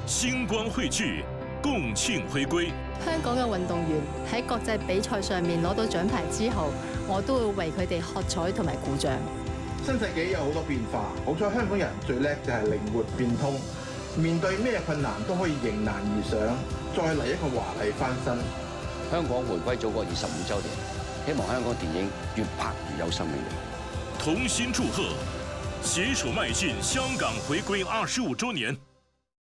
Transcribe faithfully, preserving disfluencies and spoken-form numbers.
星光匯聚，共慶回歸。 香港嘅運動員喺國際比賽上面攞到獎牌之後，我都會為佢哋喝彩同埋鼓掌。 新世紀有好多變化，好彩香港人最叻就係靈活變通，面對咩困難都可以迎難而上，再嚟一個華麗翻身。 香港回歸祖國二十五週年，希望香港電影越拍越有生命力。 同心祝賀，攜手邁進香港回歸二十五週年。